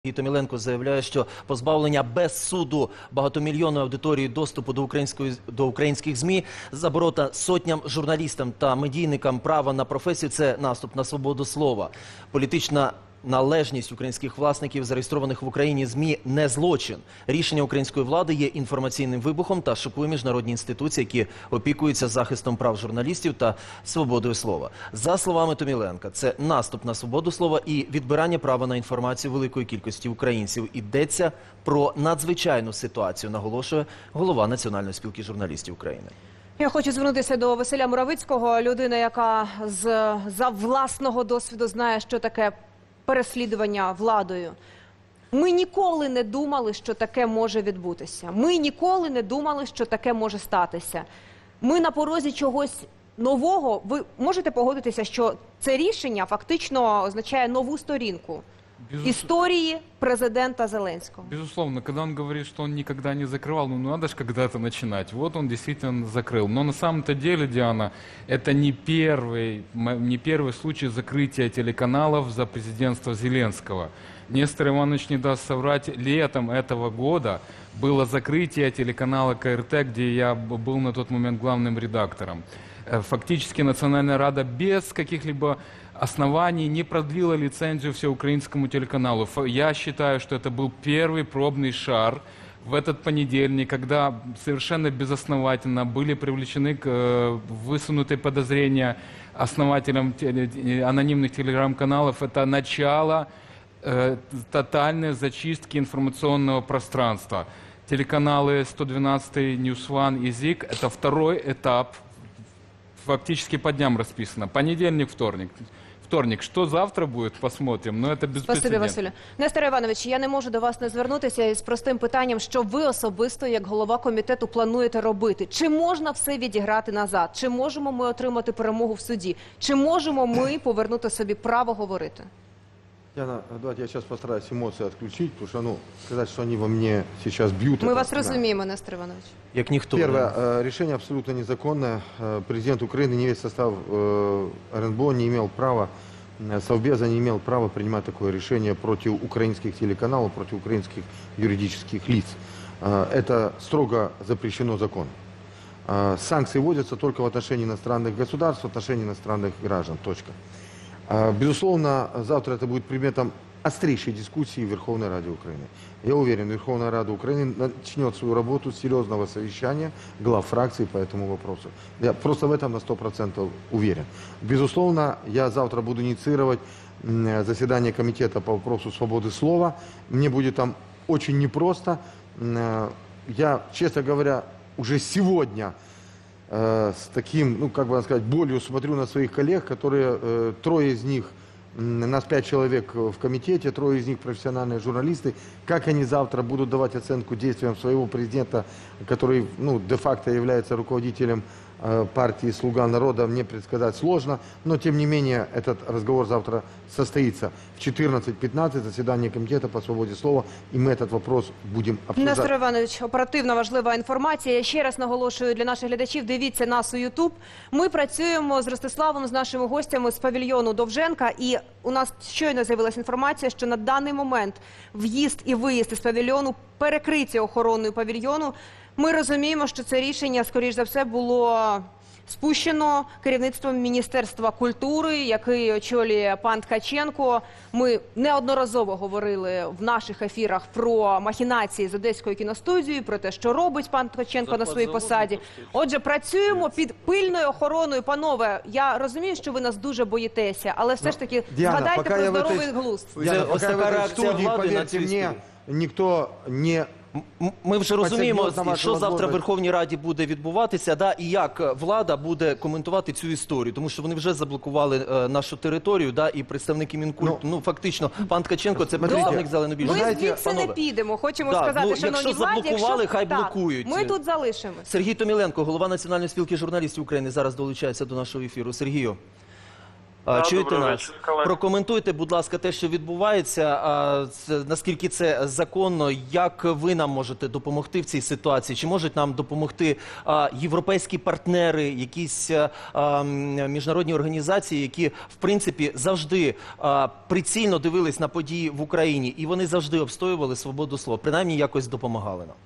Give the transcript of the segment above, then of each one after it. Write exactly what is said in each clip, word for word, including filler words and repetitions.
Сергій Томіленко заявляє, що позбавлення без суду багатомільйонної аудиторії доступу до української до українських ЗМІ, заборота сотням журналістам та медійникам права на професію – це наступ на свободу слова. Політична належність українських власників, зареєстрованих в Україні ЗМІ, не злочин. Рішення української влади є інформаційним вибухом та шокує міжнародні інституції, які опікуються захистом прав журналістів та свободою слова. За словами Томіленка, це наступ на свободу слова і відбирання права на інформацію великої кількості українців. Йдеться про надзвичайну ситуацію, наголошує голова Національної спілки журналістів України. Я хочу звернутися до Василя Муравицького, людина, яка з, за власного досвіду знає, що таке переслідування владою. Ми ніколи не думали, що таке може відбутися. Ми ніколи не думали, що таке може статися. Ми на порозі чогось нового. Ви можете погодитися, що це рішення фактично означає нову сторінку Безус... истории президента Зеленского? Безусловно, когда он говорит, что он никогда не закрывал, ну надо же когда-то начинать. Вот он действительно закрыл. Но на самом-то деле, Диана, это не первый, не первый случай закрытия телеканалов за президентства Зеленского. Нестор Иванович не даст соврать, летом этого года было закрытие телеканала ка эр тэ, где я был на тот момент главным редактором. Фактически Национальная Рада без каких-либо оснований не продлила лицензию всеукраинскому телеканалу. Я считаю, что это был первый пробный шар в этот понедельник, когда совершенно безосновательно были привлечены к высунутые подозрения основателям анонимных телеграм-каналов. Это начало э, тотальной зачистки информационного пространства. Телеканалы сто двенадцать, Ньюс Ван и ЗИК – это второй этап. Фактически по дням расписано. Понедельник, вторник. Вторник. Що завтра буде, посмотрим. Ну, це безпрецедентно. Спасибі, Василю. Нестор Іванович, я не можу до вас не звернутися із простим питанням, що ви особисто, як голова комітету, плануєте робити? Чи можна все відіграти назад? Чи можемо ми отримати перемогу в суді? Чи можемо ми повернути собі право говорити? Яна, давайте я сейчас постараюсь эмоции отключить, потому что, ну, сказать, что они во мне сейчас бьют... Мы это, вас да. разумеем, Нестор Иванович. Як ніхто. Первое, решение абсолютно незаконное. Президент Украины, не весь состав эр эн бэ о не имел права, Совбеза не имел права принимать такое решение против украинских телеканалов, против украинских юридических лиц. Это строго запрещено законом. Санкции вводятся только в отношении иностранных государств, в отношении иностранных граждан. Точка. Безусловно, завтра это будет предметом острейшей дискуссии в Верховной Раде Украины. Я уверен, Верховная Рада Украины начнет свою работу с серьезного совещания глав фракций по этому вопросу. Я просто в этом на сто процентов уверен. Безусловно, я завтра буду инициировать заседание комитета по вопросу свободы слова. Мне будет там очень непросто. Я, честно говоря, уже сегодня с таким, ну, как бы сказать, болью смотрю на своих коллег, которые, э, трое из них, нас пять человек в комитете, трое из них профессиональные журналисты, как они завтра будут давать оценку действиям своего президента, который, ну, де-факто является руководителем э, партии «Слуга народа», мне предсказать сложно, но, тем не менее, этот разговор завтра состоится в четырнадцать пятнадцать, заседание комитета по свободе слова, и мы этот вопрос будем обсуждать. Нестор Іванович, оперативна важлива інформація. Я ще раз наголошую для наших глядачів, дивіться нас у Ютуб. Ми працюємо з Ростиславом, з нашими гостями з павільйону Довженка, і у нас щойно з'явилася інформація, що на даний момент в'їзд і виїзд із павільйону перекриті охороною павільйону. Ми розуміємо, що це рішення, скоріш за все, було спущено керівництвом Міністерства культури, який очолює пан Ткаченко. Ми неодноразово говорили в наших ефірах про махінації з Одеською кіностудією, про те, що робить пан Ткаченко на своїй посаді. Отже, працюємо під пильною охороною. Панове, я розумію, що ви нас дуже боїтеся, але все ж таки Діана, згадайте про здоровий этой... глузд. Диана, Ось така реакція влади на цю історію. Никто не... Ми вже розуміємо, Посягнув на що вашу завтра в можливість. Верховній Раді буде відбуватися, да, і як влада буде коментувати цю історію. Тому що вони вже заблокували е, нашу територію, да, і представники Мінкульту, ну, ну фактично, пан Ткаченко – це представник зеленобіжної. Ми звідси не підемо, хочемо Да, сказати, ну, шановні якщо владі, заблокували, хай так, блокують. ми тут залишимось. Сергій Томіленко, голова Національної спілки журналістів України, зараз долучається до нашого ефіру. Сергію, А, Да, чуєте добрий нас? вечір, колеги. Прокоментуйте, будь ласка, те, що відбувається. А, це, наскільки це законно? Як ви нам можете допомогти в цій ситуації? Чи можуть нам допомогти а, європейські партнери, якісь а, а, м, міжнародні організації, які в принципі завжди а, прицільно дивились на події в Україні, і вони завжди обстоювали свободу слова, принаймні якось допомагали нам?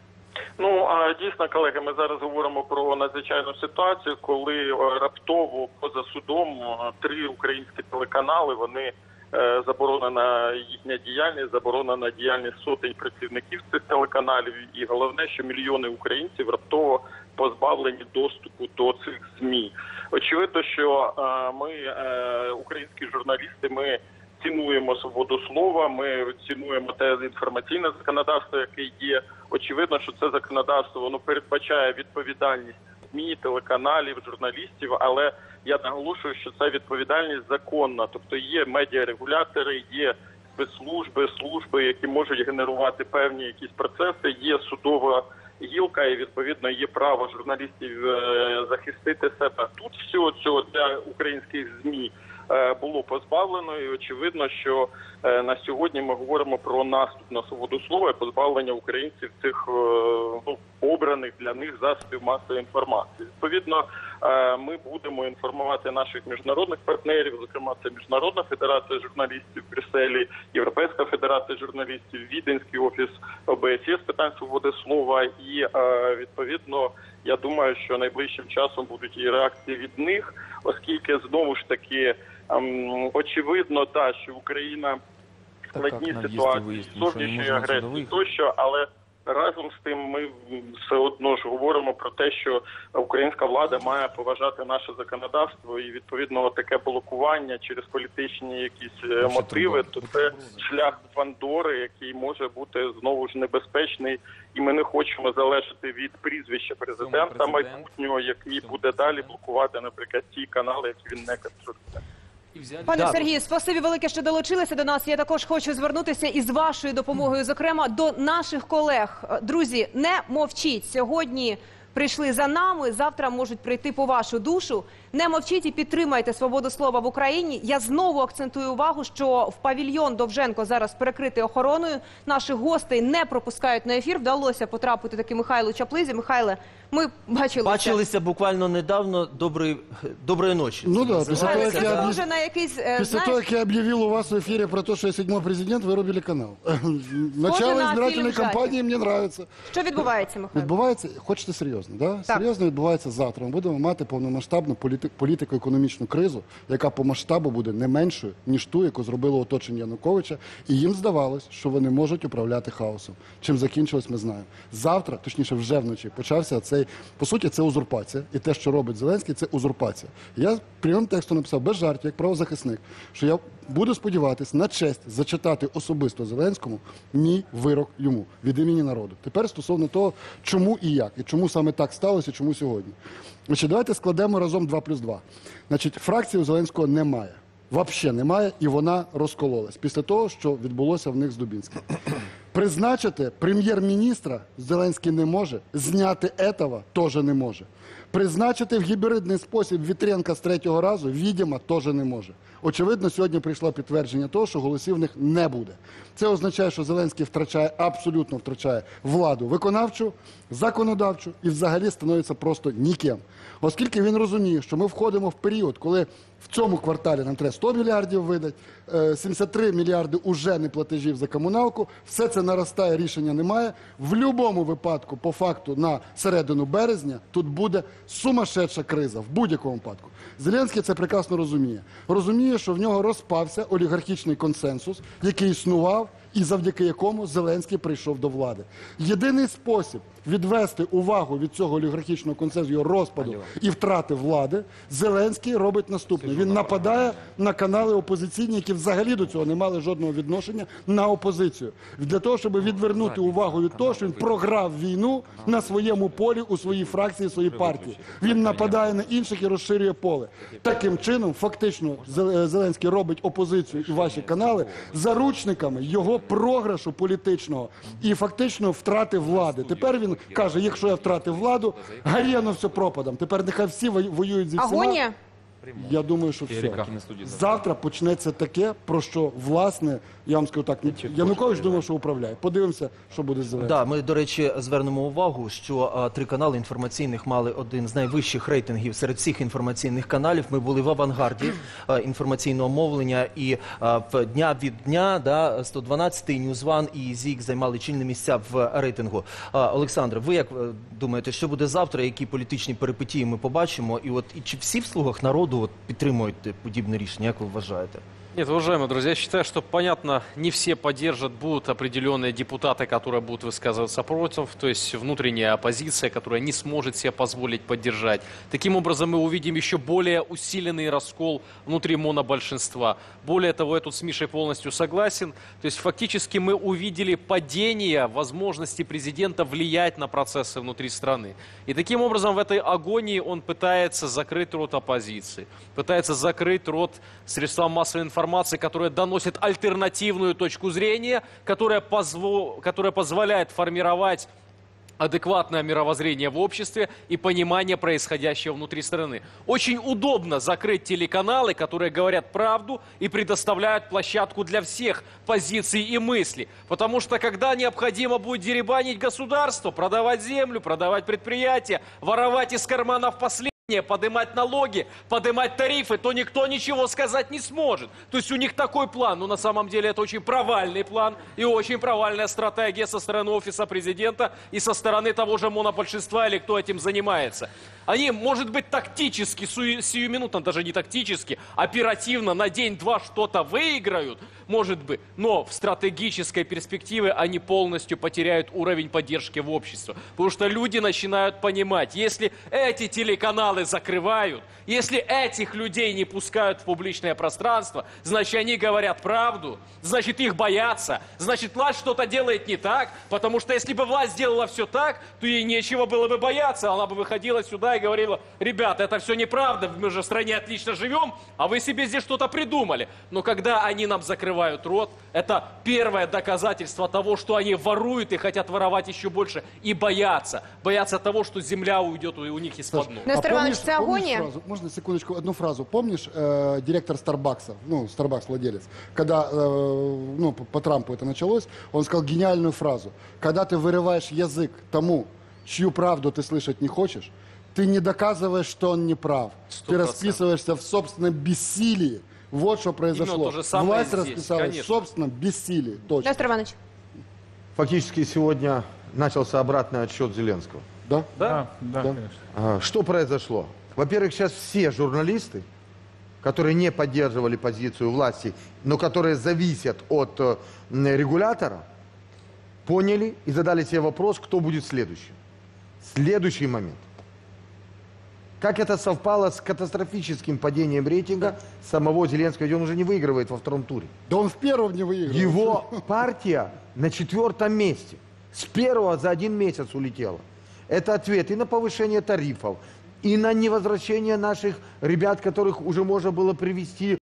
Ну, а, дійсно, колеги, ми зараз говоримо про надзвичайну ситуацію, коли е, раптово поза судом е, три українські телеканали, вони е, заборонена їхня діяльність, заборонена діяльність сотень працівників цих телеканалів, і головне, що мільйони українців раптово позбавлені доступу до цих ЗМІ. Очевидно, що е, ми, е, українські журналісти, ми цінуємо свободу слова, ми цінуємо те інформаційне законодавство, яке є. Очевидно, що це законодавство, воно передбачає відповідальність ЗМІ, телеканалів, журналістів, але я наголошую, що ця відповідальність законна. Тобто є медіарегулятори, є спецслужби, служби, які можуть генерувати певні якісь процеси, є судова гілка і, відповідно, є право журналістів е, захистити себе. Тут всього цього для українських ЗМІ було позбавлено, і очевидно, що е, на сьогодні ми говоримо про наступ на свободу слова і позбавлення українців цих е, ну, обраних для них засобів масової інформації. Відповідно, е, ми будемо інформувати наших міжнародних партнерів, зокрема це Міжнародна федерація журналістів в Брюсселі, Європейська федерація журналістів, Віденський офіс О Б С Є з питань свободи слова, і е, відповідно я думаю, що найближчим часом будуть і реакції від них, оскільки знову ж таки ем, очевидно, та, що Україна в складній ситуації зовнішньої агресії тощо, але разом з тим ми все одно ж говоримо про те, що українська влада має поважати наше законодавство, і відповідно таке блокування через політичні якісь мотиви, то це шлях Пандори, який може бути знову ж небезпечний, і ми не хочемо залежати від прізвища президента майбутнього, який буде далі блокувати, наприклад, ті канали, які він не контролює. Пане Да. Сергію, спасибі велике, що долучилися до нас. Я також хочу звернутися із вашою допомогою, зокрема, до наших колег. Друзі, не мовчіть. Сьогодні прийшли за нами, завтра можуть прийти по вашу душу. Не мовчіть і підтримайте свободу слова в Україні. Я знову акцентую увагу, що в павільйон Довженко зараз перекритий охороною. Наших гостей не пропускають на ефір. Вдалося потрапити таки Михайлу Чаплизі. Михайле, ми бачилися. Бачилися буквально недавно. Доброї, доброї ночі. Ну да, після того, Михайле, як це я схоже на якийсь, е, Після знаєш, того, як я об'явив у вас в ефірі про те, що я седьмой президент, ви робили канал. Начало на избирательной фільм кампанії мені подобається. що відбувається, Михайло? Відбувається, хочете серйозно, да? Так. Серйозно відбувається завтра. Ми будемо мати повномасштабну політи- політико-економічну кризу, яка по масштабу буде не меншою, ніж ту, яку зробило оточення Януковича. І їм здавалось, що вони можуть управляти хаосом. Чим закінчилось, ми знаємо. Завтра, точніше вже вночі, почався цей, по суті, це узурпація. І те, що робить Зеленський, це узурпація. Я прямим текстом написав, без жартів, як правозахисник, що я буду сподіватись на честь зачитати особисто Зеленському мій вирок йому від імені народу. Тепер стосовно того, чому і як, і чому саме так сталося, і чому сьогодні. Значить, давайте складемо разом два плюс два. Значить, фракції у Зеленського немає. Взагалі немає, і вона розкололась після того, що відбулося в них з Дубінським. Призначити прем'єр-міністра Зеленський не може, зняти этого теж не може. Призначити в гібридний спосіб Вітренка з третього разу, відомо, теж не може. Очевидно, сьогодні прийшло підтвердження того, що голосів в них не буде. Це означає, що Зеленський втрачає, абсолютно втрачає владу виконавчу, законодавчу і взагалі становиться просто ніким. Оскільки він розуміє, що ми входимо в період, коли в цьому кварталі нам треба сто мільярдів видати, сімдесят три мільярди уже не платежів за комуналку, все це наростає, рішення немає. В будь-якому випадку, по факту, на середину березня тут буде сумасшедша криза, в будь-якому випадку. Зеленський це прекрасно розуміє. Розуміє, що в нього розпався олігархічний консенсус, який існував і завдяки якому Зеленський прийшов до влади. Єдиний спосіб відвести увагу від цього олігархічного консенсусу, його розпаду і втрати влади, Зеленський робить наступне. Він нападає на канали опозиційні, які взагалі до цього не мали жодного відношення, на опозицію. Для того, щоб відвернути увагу від того, що він програв війну на своєму полі, у своїй фракції, своїй партії. Він нападає на інших і розширює поле. Таким чином, фактично, Зеленський робить опозицію і ваші канали заручниками його програшу політичного і фактично втрати влади. Тепер він каже, якщо я втратив владу, гарєно все пропадом. Тепер нехай всі воюють зі всіма. Агонія? Я думаю, що все. Ерика. Завтра почнеться таке, про що, власне, я вам скажу так, Янукович думав, що управляє. Подивимося, що буде з Зеленським. Да, ми, до речі, звернемо увагу, що а, три канали інформаційних мали один з найвищих рейтингів серед всіх інформаційних каналів. Ми були в авангарді а, інформаційного мовлення, і а, в дня від дня да, сто дванадцятий, Ньюзван і ЗІК займали чільні місця в рейтингу. А, Олександр, ви як е, думаєте, що буде завтра, які політичні перипетії ми побачимо? І от і чи всі в «Слугах народу» от, підтримують подібне рішення, як ви вважаєте? Нет, уважаемые друзья, я считаю, что, понятно, не все поддержат, будут определенные депутаты, которые будут высказываться против, то есть внутренняя оппозиция, которая не сможет себе позволить поддержать. Таким образом, мы увидим еще более усиленный раскол внутри монобольшинства. Более того, я тут с Мишей полностью согласен. То есть фактически мы увидели падение возможности президента влиять на процессы внутри страны. И таким образом в этой агонии он пытается закрыть рот оппозиции, пытается закрыть рот средствам массовой информации, которая доносит альтернативную точку зрения, которая, позво... которая позволяет формировать адекватное мировоззрение в обществе и понимание происходящего внутри страны. Очень удобно закрыть телеканалы, которые говорят правду и предоставляют площадку для всех позиций и мыслей. Потому что когда необходимо будет деребанить государство, продавать землю, продавать предприятия, воровать из карманов последних, поднимать налоги, поднимать тарифы, то никто ничего сказать не сможет. То есть у них такой план, но на самом деле это очень провальный план и очень провальная стратегия со стороны офиса президента и со стороны того же монобольшинства или кто этим занимается. Они, может быть, тактически, сиюминутно, даже не тактически, оперативно на день-два что-то выиграют, может быть, но в стратегической перспективе они полностью потеряют уровень поддержки в обществе. Потому что люди начинают понимать, если эти телеканалы закрывают, если этих людей не пускают в публичное пространство, значит, они говорят правду, значит, их боятся, значит, власть что-то делает не так, потому что если бы власть сделала все так, то ей нечего было бы бояться, она бы выходила сюда и говорила: ребята, это все неправда, мы же в стране отлично живем, а вы себе здесь что-то придумали. Но когда они нам закрывают рот, это первое доказательство того, что они воруют и хотят воровать еще больше, и боятся, боятся того, что земля уйдет у них из-под ног. Нестор Иванович, помнишь- це помнишь агонія? фразу? Можно секундочку, одну фразу. Помнишь, э, директор Старбакса, ну, Старбакс владелец, когда, э, ну, по, по Трампу это началось, он сказал гениальную фразу. Когда ты вырываешь язык тому, чью правду ты слышать не хочешь, ты не доказываешь, что он не прав. Сто Ты процентов. расписываешься в собственном бессилии. Вот что произошло. Именно то же самое Власть здесь, расписалась конечно. в собственном бессилии. Точно. Нестор Иванович. Фактически сегодня начался обратный отсчет Зеленского. Да? Да, да, Да. конечно. А, Что произошло? Во-первых, сейчас все журналисты, которые не поддерживали позицию власти, но которые зависят от э, м, регулятора, поняли и задали себе вопрос, кто будет следующим. Следующий момент. Как это совпало с катастрофическим падением рейтинга самого Зеленского, ведь он уже не выигрывает во втором туре. Да он в первом не выиграл. Его партия на четвертом месте. С первого за один месяц улетела. Это ответ и на повышение тарифов, и на невозвращение наших ребят, которых уже можно было привести